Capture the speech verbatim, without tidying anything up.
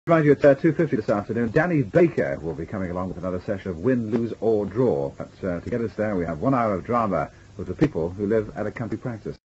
Remind you at uh, two fifty this afternoon, Danny Baker will be coming along with another session of Win, Lose or Draw. But uh, to get us there, we have one hour of drama with the people who live at a country practice.